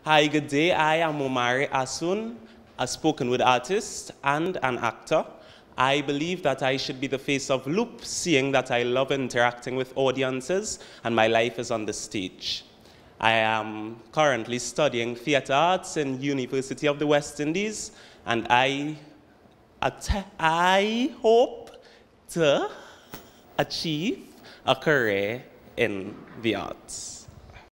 Hi, good day. I am Omari Asson, a spoken word artist and an actor. I believe that I should be the face of Loop, seeing that I love interacting with audiences and my life is on the stage. I am currently studying theater arts in University of the West Indies, and I hope to achieve a career in the arts.